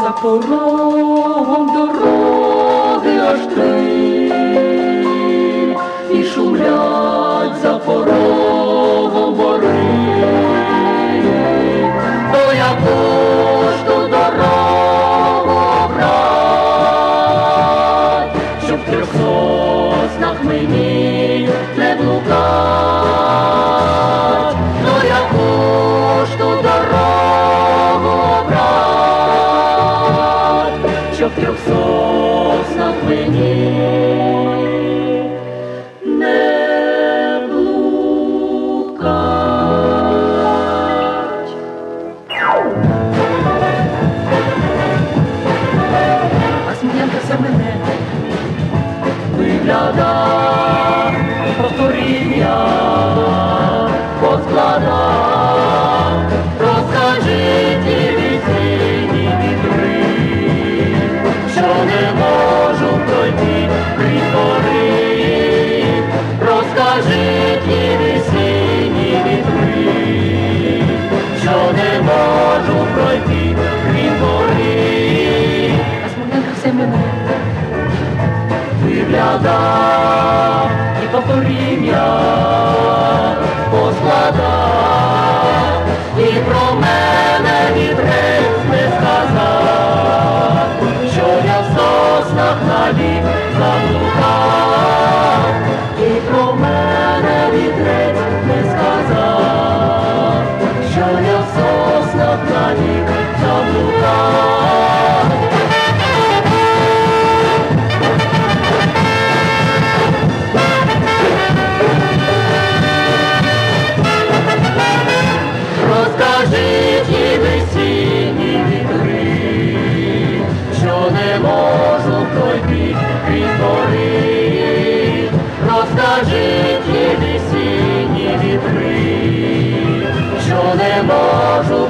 за порогом дороги аж три, і шумлять за порогом бори. То яку ж ту дорогу обрать, щоб в трьох соснах мені не блукать? То яку ж ту дорогу обрать, щоб в трьох соснах мені не блукать? А Смілянка все мене вигляда, повторіння посклада. Розкажіть і весінні вітри, що не можу пройти крізь гори. Розкажіть і весінні вітри, що не можу пройти крізь гори. А Смілянка все мене вигляда і повторіння посклада. І про мене вітрець не сказав, що я в соснах навік заблукав. І про мене вітрець не сказав, що я в соснах навік заблукав. Розкажіть і весінні вітри, що не можу пройти крізь гори. Розкажіть і весінні вітри, що не можу